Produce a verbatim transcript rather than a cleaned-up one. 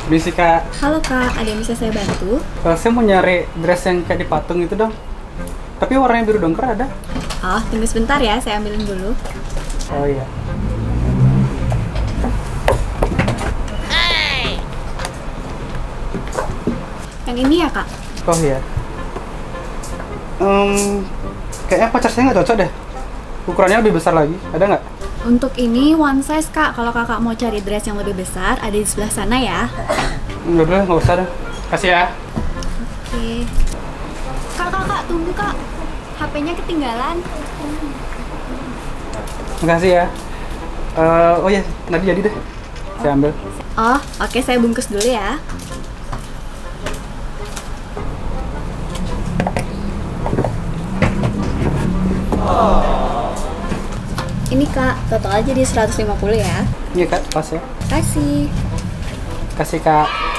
Misi kak. Halo kak, ada yang bisa saya bantu? Eh, saya mau nyari dress yang kayak di patung itu dong. Tapi warnanya biru dongker ada? Oh, tunggu sebentar ya, saya ambilin dulu. Oh iya. Yang ini ya kak? Oh iya. Um, kayaknya pacar saya nggak cocok deh. Ukurannya lebih besar lagi. Ada nggak? Untuk ini one size kak, kalau kakak mau cari dress yang lebih besar, ada di sebelah sana ya. Udah udah nggak usah dah. Kasih ya. Oke. Kak, kak, kak, tunggu kak. H P-nya ketinggalan. Makasih ya. Eh, oh iya, nanti jadi deh. Saya ambil. Oh, oke, saya bungkus dulu ya. Ini kak, total aja di seratus lima puluh ya. Iya kak, pas ya. Kasih. Kasih kak.